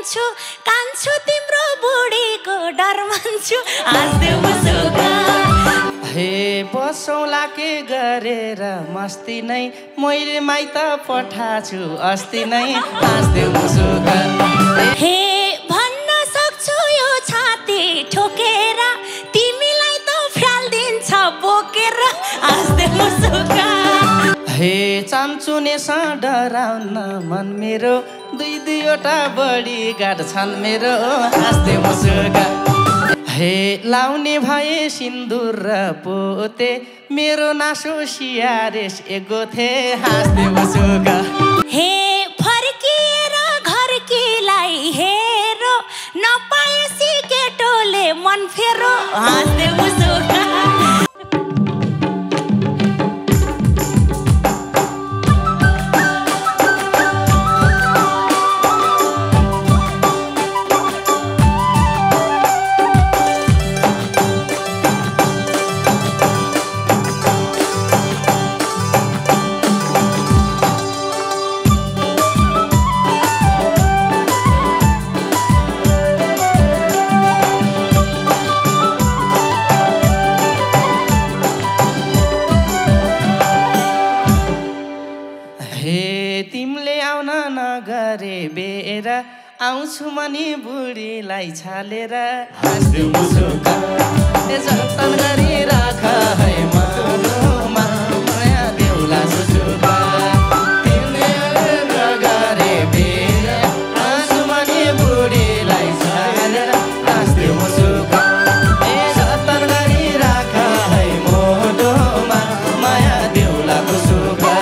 कान्छु कान्छु तिम्रो बुढीको डर मान्छु हाँस्दै मुसुका हे बसौँला के गरेर मस्ती नै मैले माइत पठाछु अस्ति नै हाँस्दै मुसुका हे भन्न सक्छु यो छाती ठोकेर तिमीलाई त फ्याल्दिन्छ बोकेर हाँस्दै मुसुका हे चाम्चुनेसँग डराउन मन मेरो दुई दुईवटा बढी गाड छन् मेरो हाँस्दै मुसुका हे लाउने भए सिन्दुर र पोते मेरो नासो सियारेस एगोथे हाँस्दै मुसुका हे फर्किएर घरकीलाई हेरो नपाएसी केटोले मन फेरो हाँस्दै मुसुका आउँछु मनी बुढीलाई छालेर हाँस्दै मुसुका जतन गरी राख है मनमा माया देउला सुसुका तिमीले नगरे बेर आउँछु मनी बुढीलाई छालेर हाँस्दै मुसुका जतन गरी राख है मोटोमा माया देउला सुसुका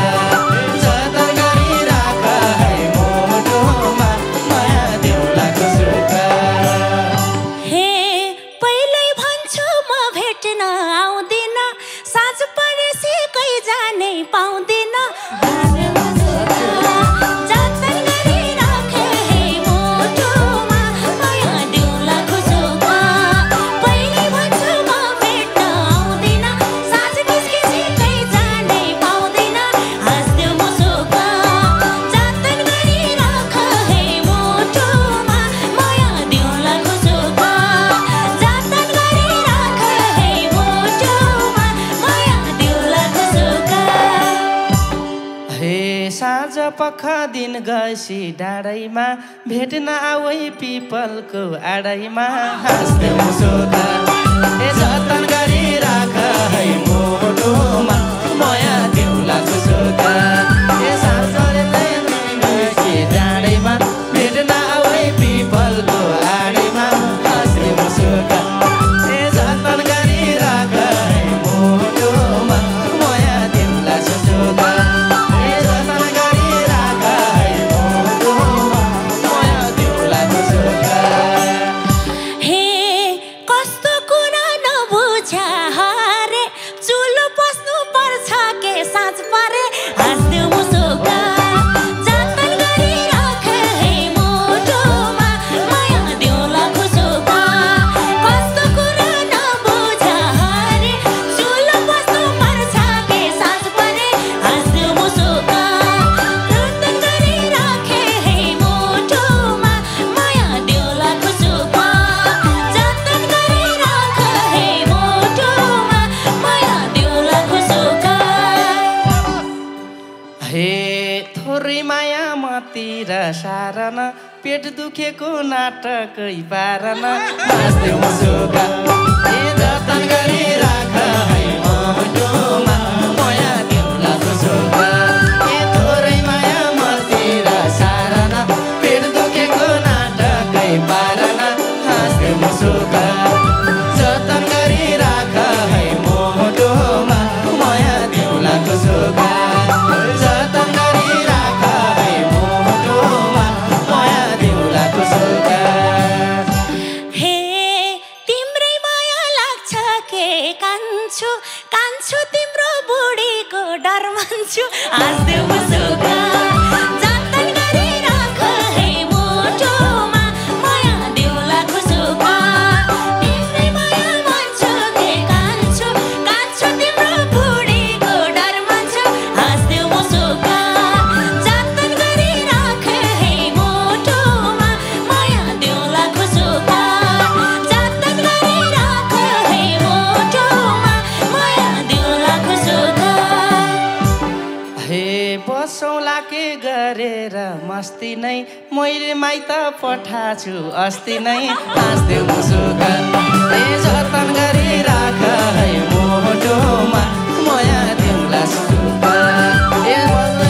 पख दिन गसी डाँडैमा भेट्न आवै पिपलको आडैमा हाँस्दै मुसुका जतन गरी राख है मोटोमा माया देउला सुसुका गसी डाँडैमा भेट्न आवै पिपलको आडैमा हाँस्दै मुसुका जतन गरी राख है मोटोमा माया देउला सुसुका सारन पेट दुखेको नाटकै पारन हाँस्दै मुसुका जतन गरी राख है मोटोमा माया देउला सुसुका थोरै माया मतिर सारन पेट दुखेको नाटकै पारन हाँस्दै मुसुका जतन गरी राख है मोटोमा माया देउला सुसुका जतन गरी राख है मोटोमा माया देउला सुसुका हे तिम्रै माया लाग्छ के कान्छु कान्छु तिम्रो बसौँला के गरेर मस्ती नै मैले माइत पठाछु अस्ति नै हाँस्दै मुसुका ए जतन गरी राख है मोटोमा माया तिमीलाई सुका ए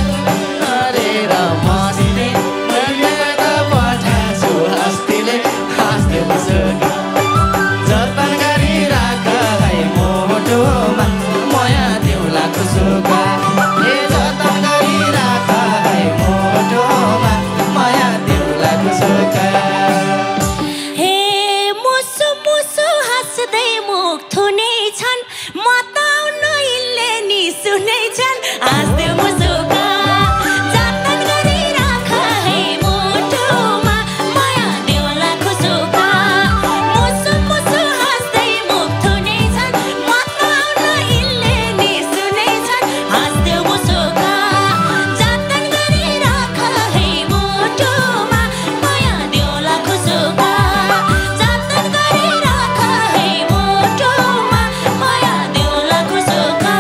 गरेर मस्ती मैले माइत पठाछु अस्ति नै हाँस्दै मुसुका जतन गरी राख है मोटोमा माया तिमीलाई सुका ए जतन गरी राख है मोटोमा माया तिमीलाई सुका हे मुसु मुसु हाँस्दै मुख थुनै छन् मताउन इल्ले नि सुनै छन् हाँस्दै मुसुका जतन गरी राख है मोटोमा माया तिमीलाई खुसुका मुसु मुसु हाँस्दै मुख थुनै छन् मताउन इल्ले नि सुनै छन् हाँस्दै मुसुका जतन गरी राख है मोटोमा माया तिमीलाई खुसुका जतन गरी राख है मोटोमा माया तिमीलाई खुसुका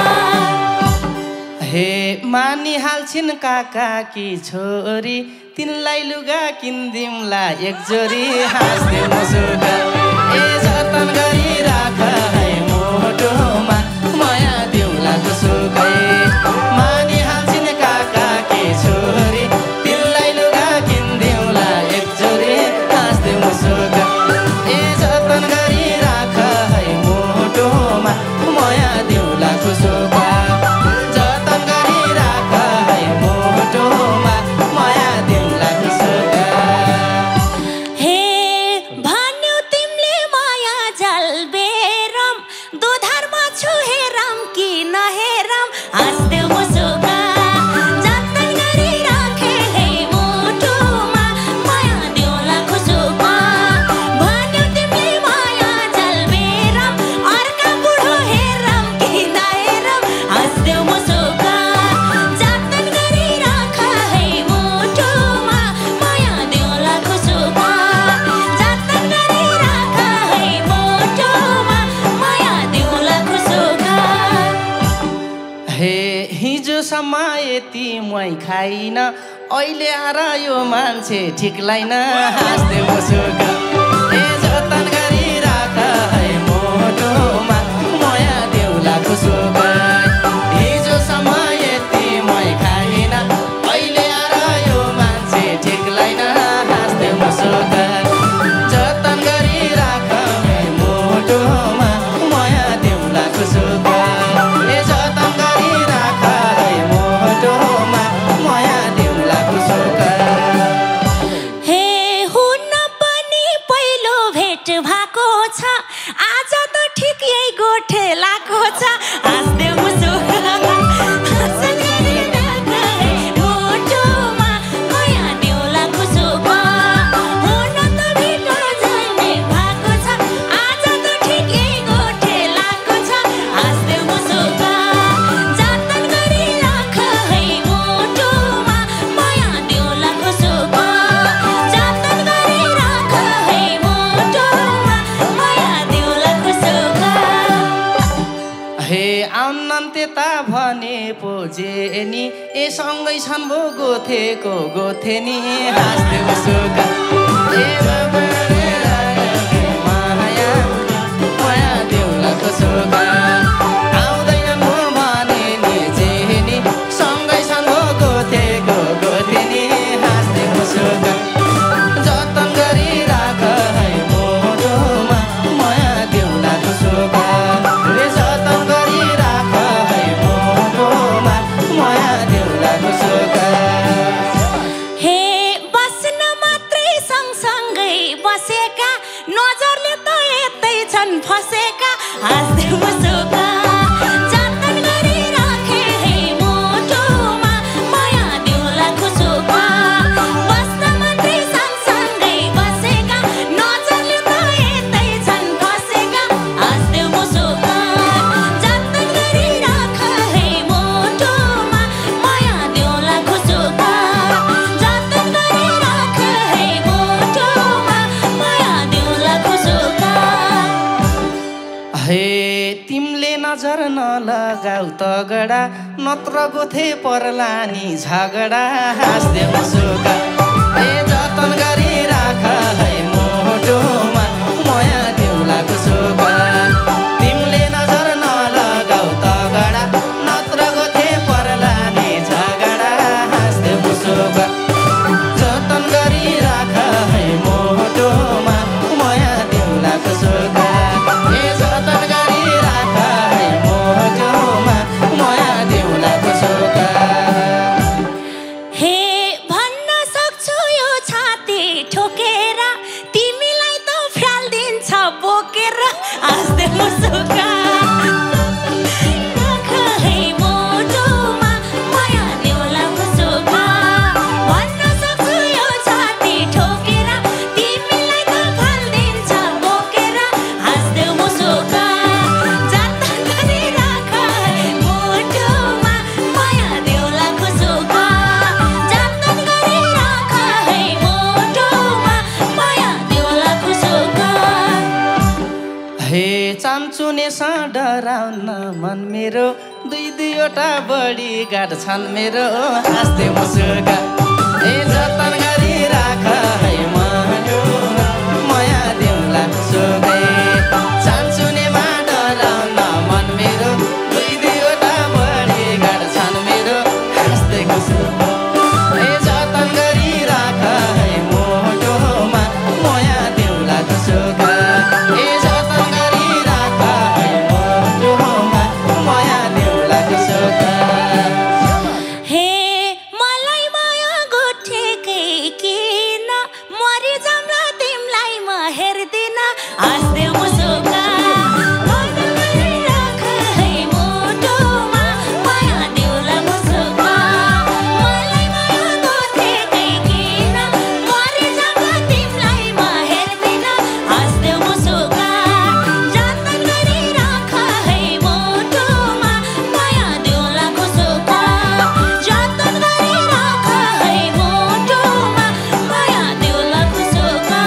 हे मानिहाल्छिन् काका कि छोरी तिनलाई लुगा किन्दिउँला एक जोरी हाँस्दै मुसुका ए जतन गरी राख है मोटोमा माया तिमीलाई खुसुका मानिहाल्छिन् काका कि छोरी तिनलाई लुगा किन्दिउँला एक जोरी हाँस्दै मुसुका ए जतन गरी राख है मोटोमा माया तिमीलाई खुसुका जतन गरी राख है मोटोमा माया तिमीलाई खुसुका हे भन्यौ तिमीले माया जल बेरम दुधारमा छु हेरम कि नहेरम हाँस्दै मुसुका जतन गरी राखे है मोटोमा माया तिमीलाई खुसुका भन्यौ तिमीले माया जल बेरम अर्का बुढो हेरम कि नहेरम हाँस्दै मुसुका जतन गरी राख है मोटोमा माया तिमीलाई खुसुका जतन गरी राख है मोटोमा माया तिमीलाई खुसुका हे हिजोसम्म यति मै खाइन अहिले आएर यो मान्छे ठिक लाइन हाँस्दै मुसुका ए जतन गरी राख है मोटोमा माया तिमीलाई खुसुका हिजोसम्म यति मै खाइन अहिले आएर यो मान्छे ठिक लाइन हाँस्दै मुसुका जतन गरी राख है मोटोमा माया तिमीलाई खुसुका ए जतन गरी राख है मोटोमा माया तिमीलाई खुसुका हे हुन पनि पहिलो भेट भएको छ आज त ठिक यही गोठे लाको छ हाँस्दै मुसुका हाँस्दै गरी राख है मोटोमा माया तिमीलाई खुसुका हुन त भेट झन्डै भएको छ आज त ठिक यही गोठे लाको छ हाँस्दै मुसुका जतन गरी राख है मोटोमा माया तिमीलाई खुसुका जतन गरी राख है मोटोमा माया तिमीलाई खुसुका हे आउनन् त्यता भने पो जेनी ए सँगै छन् भो गोथेको गोथेनी हाँस्दै मुसुका ए बाबा रे माया माया तिमीलाई खुसुका आउँदैनन् भो भने नि जेनी सँगै छन् भो गोथेको गोथेनी हाँस्दै मुसुका जतन गरी राख है मोटोमा माया तिमीलाई खुसुका ए जतन गरी राख है मोटोमा माया तिमीलाई खुसुका हे बस्न मात्रै सँगसँगै लगाउ तगडा नत्र गोथे पर्ला नि झगडा हाँस्दै मुसुका ए जतन गरी राख है मोटोमा माया देउलाको सुका तिमीले नजर नलगाउ तगडा नत्र गोथे पर्ला नि झगडा हाँस्दै मुसुका जतन गरी राख है मोटोमा माया देउलाको सुका ए जतन गरी राख है मोटोमा माया देउलाको सुका हे भन्न सक्छु यो छाती ठोकेर तिमीलाई त फ्याल्दिन्छ बोकेर हाँस्दै मुसुका राख है मोटोमा माया देउलाको सुका भन्न सक्छु यो छाती ठोकेर तिमीलाई त फ्याल्दिन्छ बोकेर हाँस्दै मुसुका जतन गरी राख है मोटोमा माया देउलाको सुका जतन गरी राख है मोटोमा माया देउलाको सुका हे चाम्चुने डराउन मन मेरो दुई दुईवटा बढी गाड छन् मेरो हाँस्दै मुसुका ए जतन गरी राख है मोटोमा माया देउलाको सुका चाम्चुनेमा डराउन मन मेरो दुई दुईवटा बढी गाड छन् मेरो हाँस्दै मुसुका ए जतन गरी राख है मोटोमा माया देउलाको सुका ए जतन गरी राख है मोटोमा माया देउलाको सुका हे मलाई माया गुठेकै किन मरि जाम्ला तिमीलाई म हेर्दिन हाँस्दै मुसुका जतन गरी राख है मोटोमा माया देउलाको सुका मलाई माया गुठेकै किन मरि जाम्ला तिमीलाई म हेर्दिन हाँस्दै मुसुका जतन गरी राख है मोटोमा माया देउलाको सुका जतन गरी राख है मोटोमा माया देउलाको सुका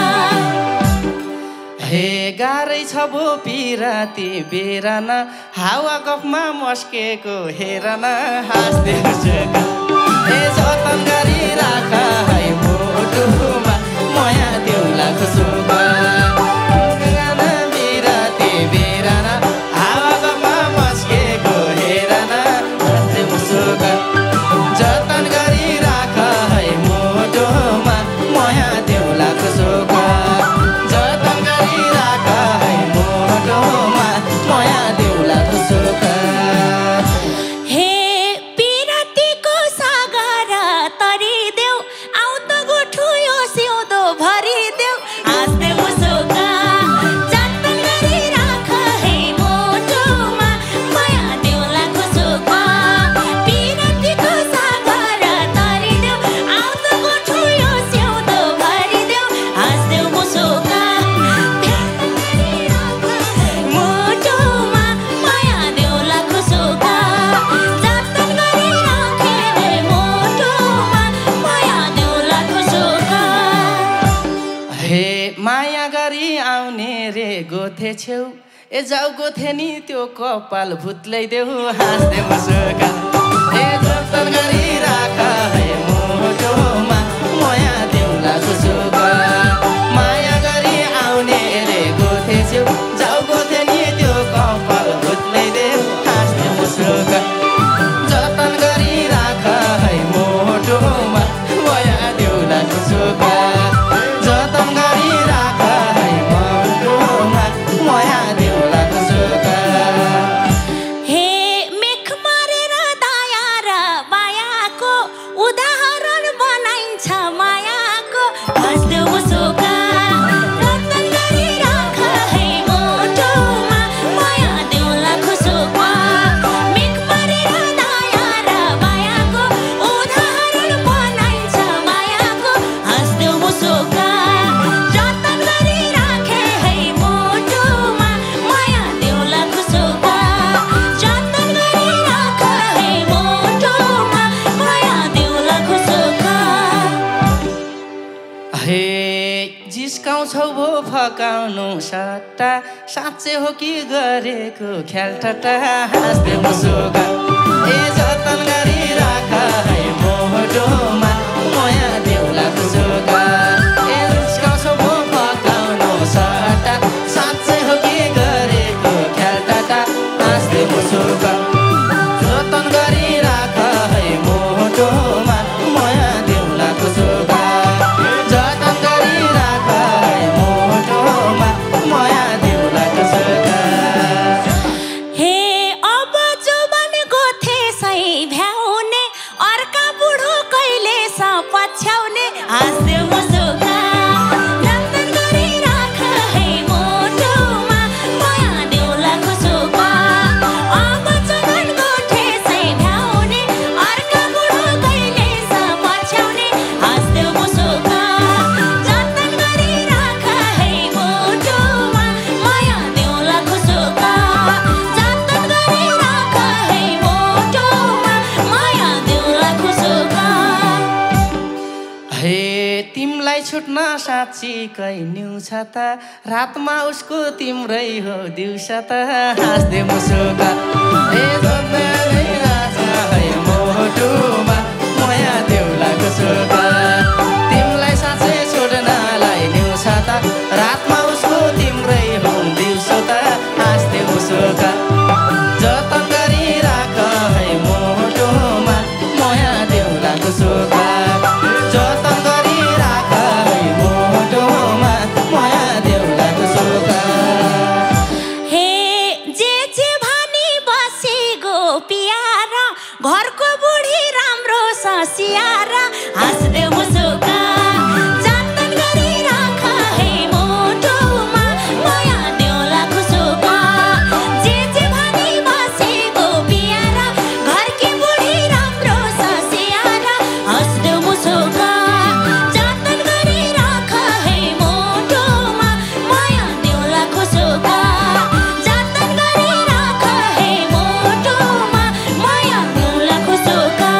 हे गाह्रै छ भो पिराती बेरान हावा गफमा मस्केको हेरन हाँस्दै मुसुका ए जतन गरी राख है मोटोमा माया देउलाको सुका गाना बिराती बेरान हावा गफमा मस्केको हेरन हाँस्दै मुसुका जतन गरी राख है मोटोमा माया देउलाको सुका जतन गरी राख है मोटोमा माया देउलाको सुका हे पिरातीको सागर तरिदेऊ आउ त गुठु यो सिउँदो भरिदेऊ हाँस्दै मुसुका जतन गरी राख है मोटोमा माया देउलाको सुका पिरातीको सागर तरिदेऊ आउ त गुठु यो सिउँदो भरिदेऊ हाँस्दै मुसुका जतन गरी राख है मोटोमा माया देउलाको सुका जतन गरी राख है मोटोमा माया देउलाको सुका हे माया गरी आउने रे गोथे छेउ ए जाउ गोथे नि त्यो कपाल भुत्ल्याइदेऊ हाँस्दै मुसुका ए जतन गरी राख है मोटोमा माया देउलाको सुका माया गरी आउने रे गोथे छेउ जाउ गोथे नि त्यो कपाल भुत्ल्याइदेऊ हाँस्दै मुसुका जतन गरी राख है मोटोमा माया देउलाको सुका जतन गरी राख है मोटोमा माया देउलाको सुका हे मेख मारेर दाया र मायाको उदाहरण सिकाउँछौ भो फकाउनु सट्टा साँच्चै हो कि गरेको ख्याल ठट्टा हाँस्दै मुसुका ए जतन गरी राख है मोटोमा माया देउला खुसुका ए सिकाउँछौ भो फकाउनु सट्टा साँच्चै हो कि गरेको ख्याल ठट्टा हाँस्दै मुसुका जतन गरी राख है मोटोमा माया देउला खुसुका जतन गरी राख है मोटोमा माया देउला खुसुका हे अब जुबान गोथे सही भ्याउने अर्का बुढो कहिले स पछ्याउने हाँस्दै मुसुका जतन गरी राख है मोटोमा माया देउला खुसुका अब जुबान गोथे सही भ्याउने अर्का बुढो कहिले स पछ्याउने हाँस्दै मुसुका जतन गरी राख है मोटोमा माया देउला खुसुका जतन गरी राख है मोटोमा माया देउला खुसुका हे तिमलाई छुट्न साँच्चीकै न्यु छ त रातमा उसको तिम्रै हो दिउँसो त हाँस्दै मुसुका ए जतन राख है मोटोमा माया देउला खुसुका तिमलाई साँच्चै छुट्नलाई न्यु छ त रातमा उसको तिम्रै हो दिउँसो त हाँस्दै मुसुका जतन गरी राख है मोटोमा माया देउला खुसुका जतन गरी राख है मोटोमा माया देउला खुसुका हे जे भानी बसी गो पियारा घरको बुढी राम्रो ससियारा हाँस्दै मुसुका जतन गरी राख है मोटोमा माया देउला खुसुका जे भानी बसी गो पियारा घरकी बुढी राम्रो ससियारा हाँस्दै मुसुका जतन गरी राख है मोटोमा माया देउला खुसुका जतन गरी राख है मोटोमा माया देउला खुसुका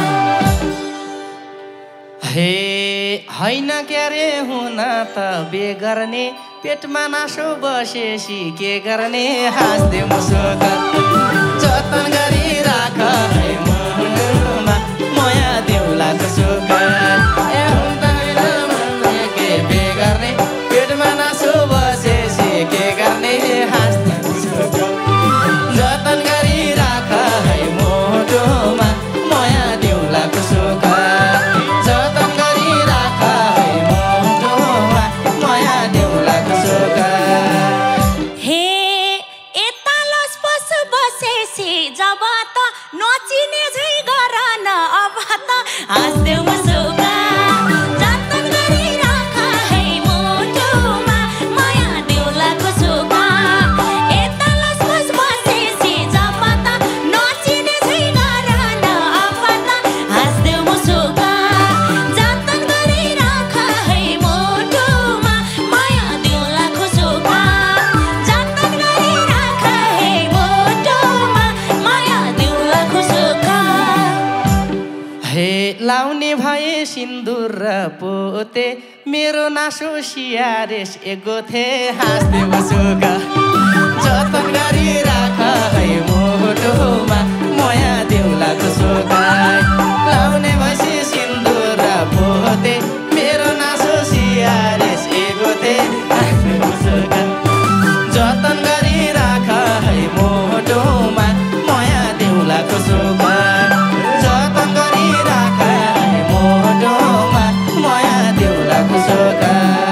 हे होइन क्यारे हुन त बेगर्ने पेटमा नासो बसेसी के गर्ने हाँस्दै मुसुका जतन गरी राख है मोटोमा माया देउला खुसुका ए हुँदैन के बेगर्ने पेटमा नासो बसेसी के गर्ने हाँस्दै मुसुका जतन गरी राख है मोटोमा माया देउला खुसुका जतन गरी राख है मोटोमा माया देउला खुसुका हे यता लसपस बसेसी जब त नचिने झै गर न अब त हाँस्दै मुसुका जतन गरी राख है मोटोमा माया देउला खुसुका यता लसपस बसेसी जब त नचिने झै गर न अब त हाँस्दै मुसुका जतन गरी राख है मोटोमा माया देउला खुसुका जतन गरी राख है मोटोमा माया देउला खुसुका हे लाउने भए सिन्दुर र पोते मेरो नासो सियारेस एगोथे हाँस्दै मुसुका जतन गरी राख है मोटोमा माया देउला खुसुका लाउने भए सिन्दुर र पोते मेरो नासो सियारेस एगोथे हाँस्दै मुसुका जतन गरी राख है मोटोमा माया देउला खुसुका जतन गरी राख है मोटोमा माया देउला खुसुका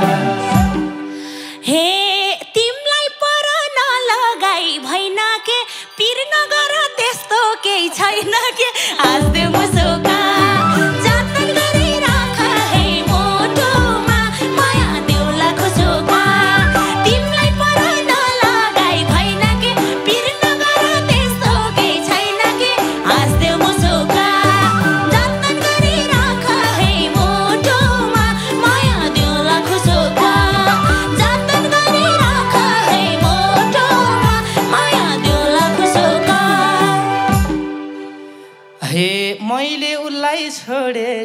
हे तिमलाई पर नलगाई भइन के पिर नगर त्यस्तो केही छैन के हाँस्दै मुसुका जतन गरी राख है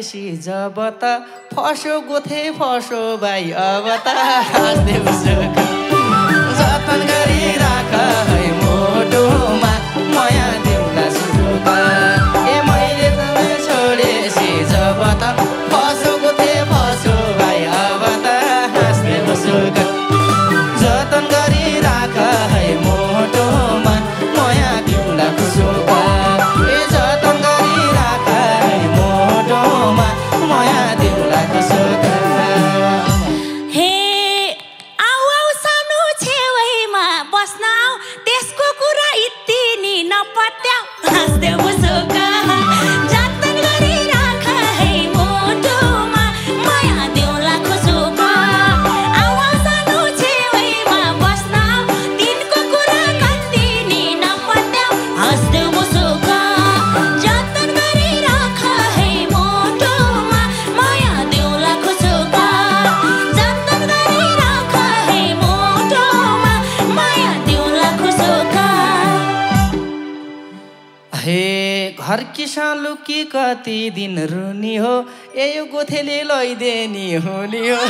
छोडेसी जब त फसो गोथे फसो भाइ अब त हाँस्दै मुसुक जतन गरी राख है मोटोमा माया देउला सुरुक ए मैले छोडेसी जब त फसो गोथे फसो भाइ अब त हाँस्दै मुसुक जतन गरी राख है मोटोमा माया देउला खुसुक ए जतन गरी राख है मोटोमा माया देउला खुसुक हे आउ आउ सानो छेउमा बस्न आउ त्यसको कुरा यति नि नपत्याउ हाँस्दै मुसुक जतन गरी राख है मोटोमा माया देउला खुसुक आउ आउ सानो छेउमा बस्न आउ दिनको कुरा कति नि नपत्याउ हाँस्दै मुसुक जतन गरी राख है मोटोमा माया देउला खुसुक जतन गरी राख है मोटोमा माया देउला खुसुक हे घर की सालु की कति दिन रुनी हो ए यो गोथेले लैदेनी हुनी हो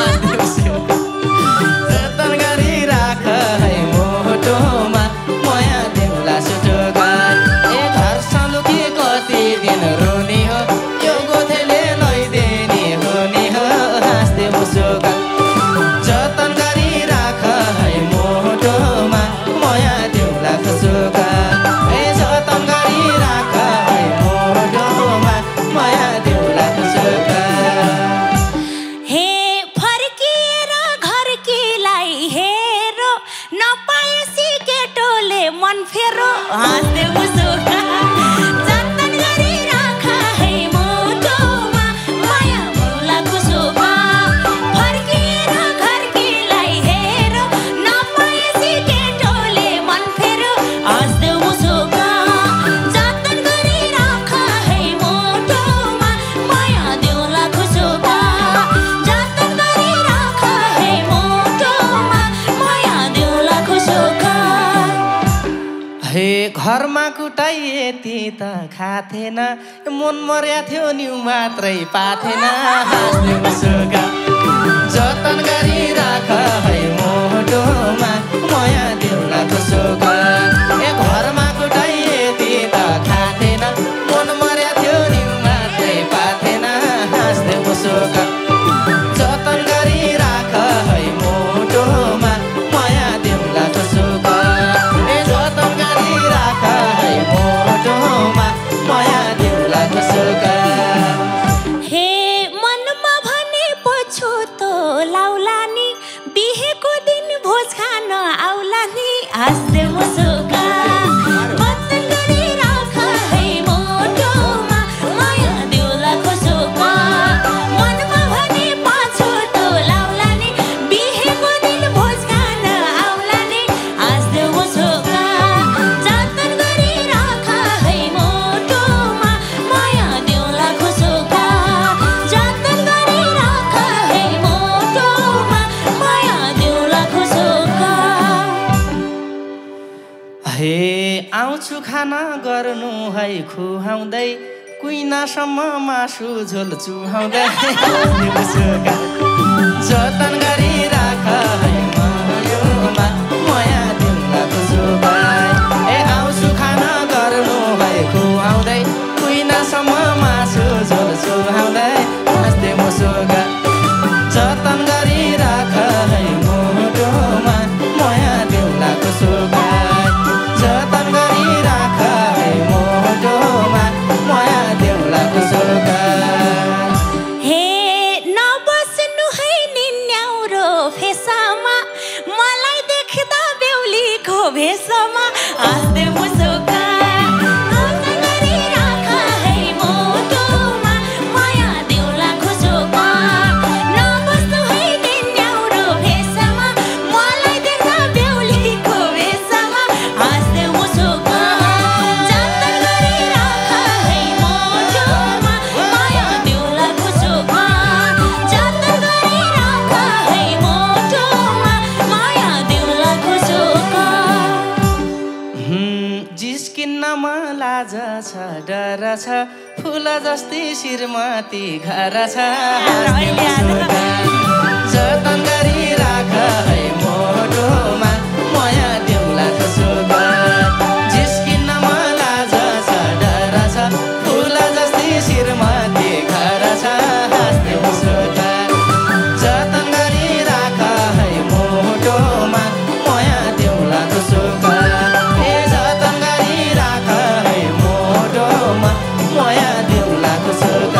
जतन गरी राख है मोटोमा माया देउला सुटुक ए घर सालु की कति दिन रुनी हो यो गोथेले लैदेनी हुनी हो हाँस्दै मुसुक जतन गरी राख है मोटोमा माया देउला खुसुक ए जतन गरी राख है मोटोमा माया देउला खुसुक हे फर्किएर घरकीलाई हेरो नपाएसी केटोले मन फेरो हाँस्दै मुसुक जतन गरी राख है मोटोमा माया देउला खुसुक फर्किएर घरकीलाई हेरो नपाएसी केटोले मन फेरो हाँस्दै मुसुक जतन गरी राख है मोटोमा माया देउला खुसुक जतन गरी राख है मोटोमा माया देउला खुसुक हे घरमा कुटाइ यति त खाथेन मन मर्या थियो नि मात्रै पाथेन हाँस्दै मुसुक जतन गरी राख है मोटोमा माया देउला खुसुक ए घरमा कुटाइ यति त खाथेन मन मर्या थियो नि मात्रै पाथेन हाँस्दै मुसुक जतन गरी राख है मोटोमा माया देउला खुसुक ए जतन गरी राख है मोटोमा माया देउला खुसुक हे मनमा भने पछि त लाउला नि बिहेको दिन भोज खान आउला नि हाँस्दै मुसुक जतन गरी राख है मोटोमा माया देउला खुसुक मनमा भने पछि त लाउला नि बिहेको दिन भोज खान आउला नि हाँस्दै मुसुक जतन गरी राख है मोटोमा माया देउला खुसुक जतन गरी राख है मोटोमा माया देउला खुसुक हे आउँछु खाना गर्नु है खुहाउँदै कुइनासम्म मासु झोल चुहाउँदै मुसुक जतन गरी राख है मोटोमा माया देउला खुसुक ए आउँछु खाना गर्नु है खुहाउँदै कुइनासम्म मासु झोल चुहाउँदै हाँस्दै मुसुक जतन गरी राख है मोटोमा माया देउला खुसुक जतन गरी राख है मोटोमा माया देउला खुसुक हे नबस्नु है निन्याउरो फेसमा मलाई देख्दा बेहुलीको भेषमा हाँस्दै मुसुक जतन गरी राख है मोटोमा माया देउला खुसुक नबस्नु है निन्याउरो भेषमा मलाई देख्दा बेहुलीको भेषमा हाँस्दै मुसुक जतन गरी राख है मोटोमा माया देउला खुसुक जतन गरी राख है मोटोमा माया देउला खुसुक जिस्किन्नमा लाज छ डर छ फुल जस्तै श्रीमती घर छ हाँस्ने मुस्कान जतन गरी राख है मोटोमा माया देउला सुगत जिस्किन लाज छ डर छ फुल जस्तै श्रीमती घर छ हाँस्ने मुस्कान जतन गरी राख है मोटोमा माया देउला सुगत ए जतन गरी राख है मोटोमा माया देउला सुगत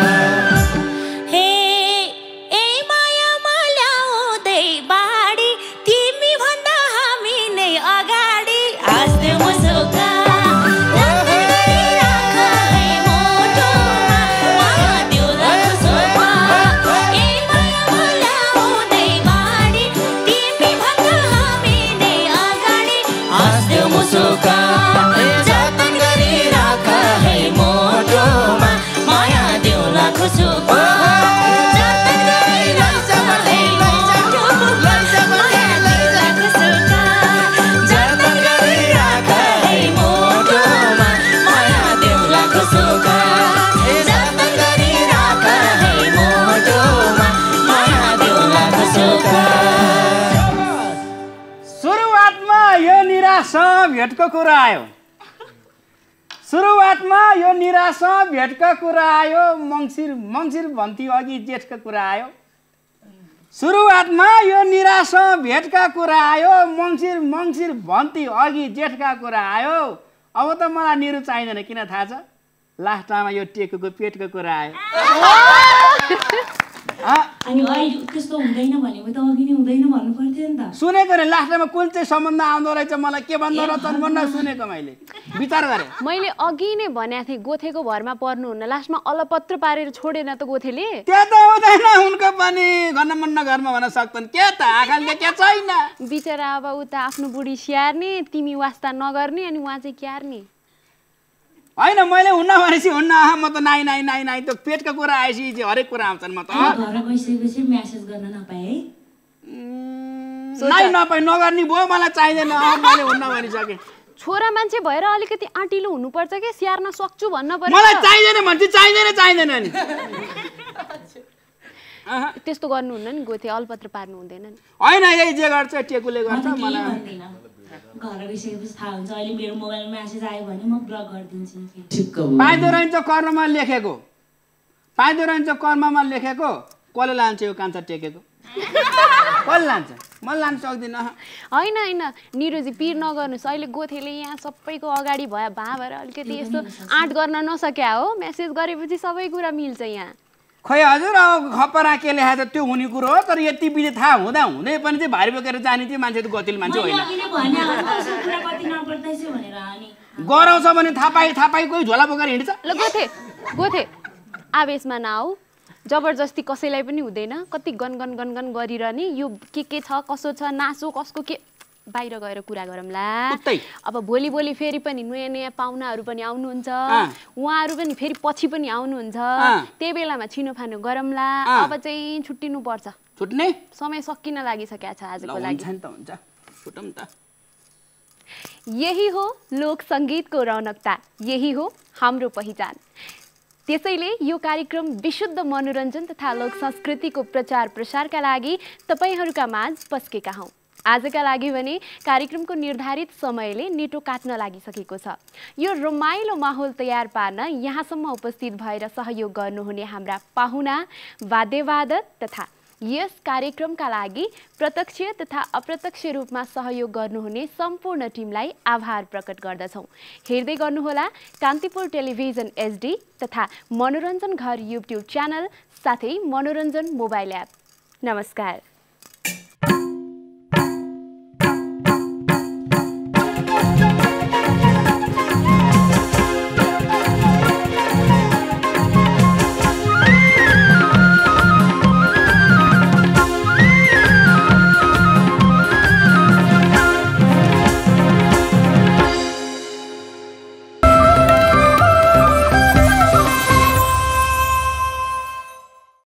भेटको कुरा आयो सुरुवातमा यो निराशा भेटका कुरा आयो मङ्सिर भन्थी अघि जेठका कुरा आयो सुरुवातमा यो निराशा भेटका कुरा आयो मङ्सिर भन्थी अघि जेठका कुरा आयो अब त मलाई निरु चाहिँदैन किन थाहा छ लास्टमा यो टेकोको पेटको कुरा आयो अनि अहिले त्यस्तो हुँदैन भनेको त अघि नै हुँदैन भन्नु पर्थ्यो नि त सुनेको नि लास्टमा कुन चाहिँ सम्बन्ध आउँदो रहेछ मलाई के भन्दो रहेछ भन्न सुनेको मैले विचार गरे मैले अघि नै भनेको थिएँ गोथेको भरमा पर्नुहुन्न लास्टमा अलपत्र पारेर छोडेन त गोथेले त्यो त हुँदैन उनको पनि घरमा भन्न सक्छन् के त आँखाले के छैन बिचरा अब उता आफ्नो बुढी स्याहार्ने तिमी वास्ता नगर्ने अनि उहाँ चाहिँ क्यार्ने होइन मैले हुन्न भनेपछि हुन्न म त नाइ त्यो पेटको कुरा आएपछि हरेक कुरा आउँछन् म त घर गइसकेपछि मेसेज गर्न नपाए नाइ नपाए नगर्नी भयो मलाई चाहिँदैन मैले हुन्न भनिसके छोरा मान्छे भएर अलिकति आँटिलो हुनुपर्छ के स्याहार्न सक्छु भन्न पर्छ मलाई चाहिँदैन भन्छ चाहिँदैन नि त्यस्तो गर्नुहुन्न नि गोथे अलपत्र पार्नु हुँदैन नि होइन यही जे गर्छ टेकुले गर्छ मलाई घर गइसकेपछि थाहा हुन्छ अहिले मेरो मोबाइलमा मेसेज आयो भने म ब्लक गरिदिन्छु ठिक्क पाइदो रहन्छ कर्ममा लेखेको कसले लान्छ यो कान्छ टेकेको कसले लान्छ म लान सक्दिनँ होइन निरुजी पिर नगर्नुहोस् अहिले गोथेले यहाँ सबैको अगाडि भएर अलिकति यस्तो आँट गर्न नसक्या हो मेसेज गरेपछि सबै कुरा मिल्छ यहाँ खै हजुर अब खपरा के लेखाएको त्यो हुने कुरो हो तर यति बिधि थाहा हुँदै पनि चाहिँ भारी बोकेर जाने चाहिँ मान्छे त गतिलो मान्छे होइन गराउँछ भने थापाई कोही झोला बोकेर हिँड्छ ल गोथे आवेशमा नआऊ जबरजस्ती कसैलाई पनि हुँदैन कति गन गरिरहने यो के छ कसो छ नासो कसको के बाहिर गएर कुरा गरौँला अब भोलि फेरि पनि नयाँ पाहुनाहरू पनि आउनुहुन्छ उहाँहरू पनि फेरि पछि पनि आउनुहुन्छ त्यही बेलामा छिनोफानो गरौँला अब चाहिँ छुट्टिनु पर्छ छुट्ने समय सकिन लागिसकेको छ आजको लागि हुन्छ छुटौँ त यही हो लोक संगीतको रौनकता यही हो हाम्रो पहिचान त्यसैले यो कार्यक्रम विशुद्ध मनोरञ्जन तथा लोक संस्कृतिको प्रचार प्रसारका लागि तपाईहरूका माझ पस्केका हौं आजका लागि भने कार्यक्रमको निर्धारित समयले नेटो काट्न लागिसकेको छ यो रमाइलो माहौल तयार पार्न यहाँसम्म उपस्थित भएर सहयोग गर्नुहुने हाम्रा पाहुना वाद्यवादक तथा यस कार्यक्रमका लागि प्रत्यक्ष तथा अप्रत्यक्ष रूपमा सहयोग गर्नुहुने सम्पूर्ण टिमलाई आभार प्रकट गर्दछौं हेर्दै गर्नुहोला कान्तिपुर टेलिभिजन एचडी तथा मनोरञ्जन घर युट्युब च्यानल साथै मनोरञ्जन मोबाइल एप नमस्कार।